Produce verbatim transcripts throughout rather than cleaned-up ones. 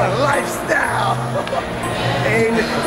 a lifestyle. Ain't it?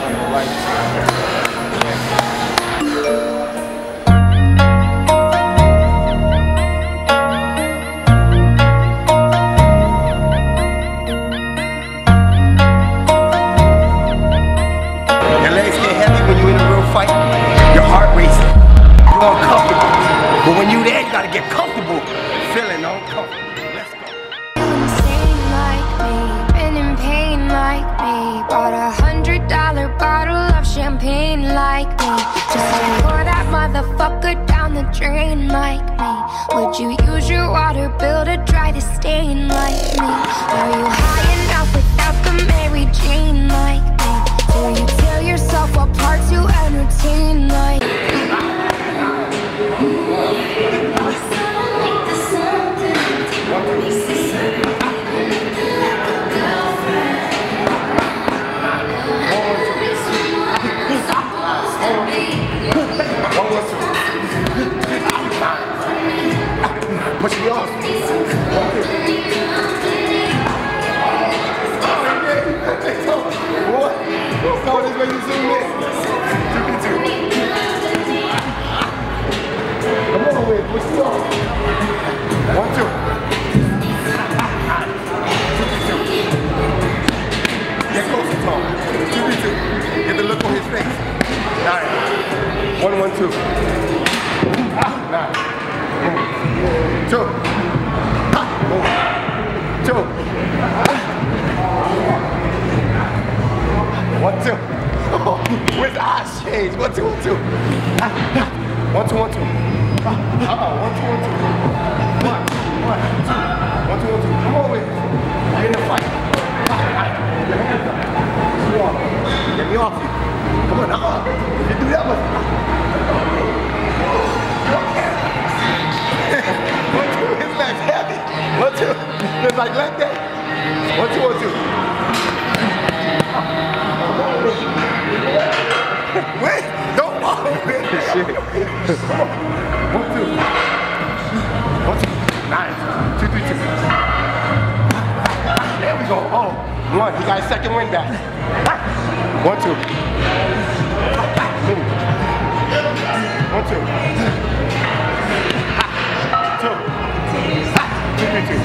Your legs get heavy when you're in a real fight. Your heart racing. You're uncomfortable. But when you're there, you gotta get comfortable feeling uncomfortable. Let's go. Insane like me, been in pain like me, bought a hundred dollar bottle of champagne like me, just to pour that motherfucker down the drain like me. Would you use your water bill to dry the stain like me? Are you high enough without the Mary Jane like me? Do you tear yourself apart to entertain like me? Push me off. What? So this way you zoom in. Come on, Win. Push me off. One, two. Get closer, Tom. Two, two, two. Get the look on his face. Nine. One, one, two. Nine. Two. Ha. Two. One, two. Oh, with eyes change. One, two, one, two. One, two, one, two. Uh-oh, one, two, one, two. One, one, two. One, two, one, two. Come on with it. You're in the fight. Your hands up. Get me off. Get me off you. Come on, uh-uh. You do that one. One, two, his legs heavy. One, two. Just like like that. One, two, one, two. Wait, don't follow me. Come on. One, two. One, two. Nine. Two, three, two. There we go. Oh, one. He got his second win back. One, two. One, two. Two. Two, three, two.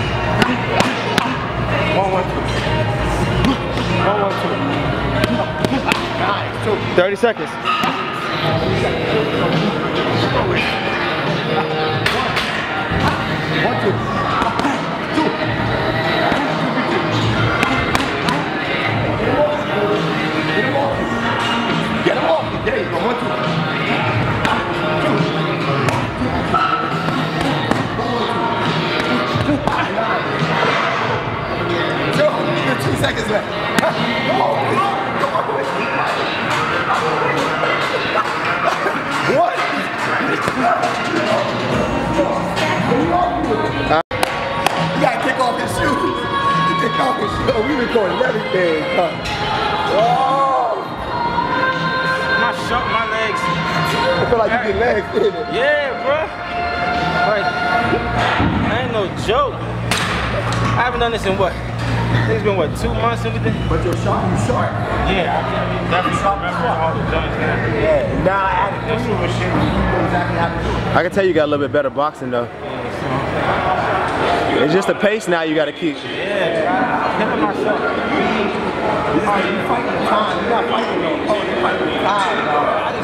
One, one, two. One, one, two. Nine, two. thirty seconds. One, two. Two. Get him off. Get him off. There you go. One, two. Two. Two. Two seconds left. Come on. Come on. What? You gotta kick off his shoes. You kick off his shoes. Oh, we recording everything. Huh? Oh. My short, my legs. I feel like you get legs, didn't it? Yeah, bro. Like, that ain't no joke. I haven't done this in what? I think it's been what, two months and everything? But you're sharp, you sharp. Yeah, I definitely remember all the joints. Yeah, now I added this shit. You know exactly how to do it. I can tell you got a little bit better boxing though. It's just the pace now you got to keep. Yeah, killing myself. Oh, you fighting the time. You're not fighting no opponent. You're fighting the time, dog.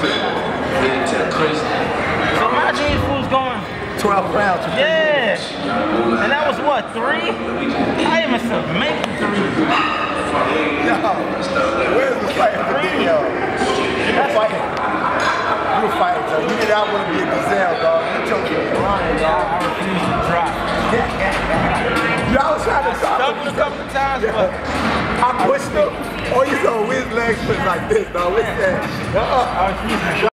So imagine these fools going twelve rounds. yeah, and that was what, three? I even said make three. Yo, where's the fight of the video? You're fighting. You're fighting, so you did not want to be a gazelle, dog. You chose your grind, dog. I refuse to drop. You I was trying to stop Stuck him a couple of times, but I pushed him. Oh, you saw Wiz legs was like this, dog. What's that? Uh-uh. I refuse to drop.